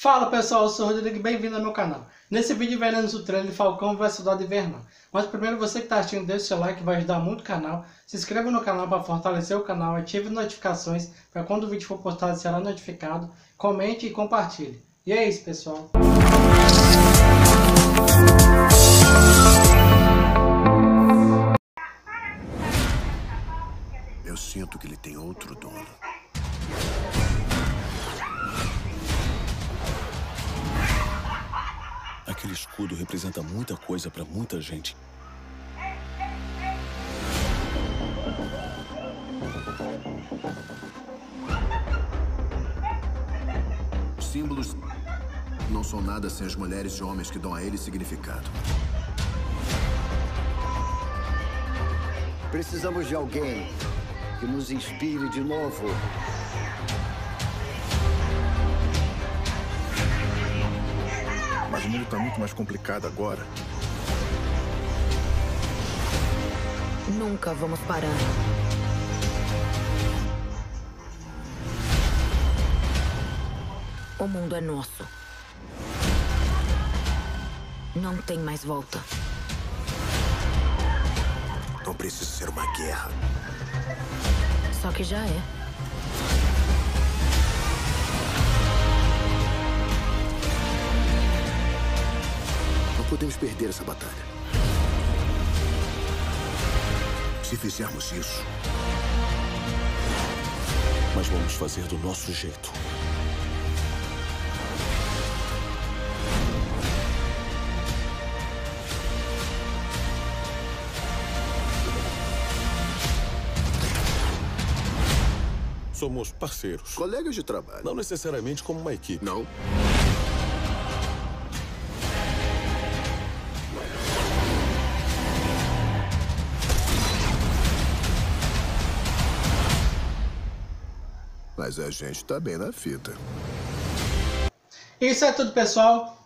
Fala pessoal, eu sou o Rodrigo e bem-vindo ao meu canal. Nesse vídeo veremos o trailer de Falcão vs Soldado Invernal. Mas primeiro você que está assistindo, deixe seu like, vai ajudar muito o canal. Se inscreva no canal para fortalecer o canal, ative notificações para quando o vídeo for postado será notificado. Comente e compartilhe. E é isso pessoal. Eu sinto que ele tem outro dono. Aquele escudo representa muita coisa para muita gente. Os símbolos não são nada sem as mulheres e homens que dão a eles significado. Precisamos de alguém que nos inspire de novo. Mas o mundo está muito mais complicado agora. Nunca vamos parar. O mundo é nosso. Não tem mais volta. Não precisa ser uma guerra. Só que já é. Não podemos perder essa batalha. Se fizermos isso, Mas vamos fazer do nosso jeito. Somos parceiros. colegas de trabalho. Não necessariamente como uma equipe. Não. Mas a gente tá bem na fita. Isso é tudo pessoal.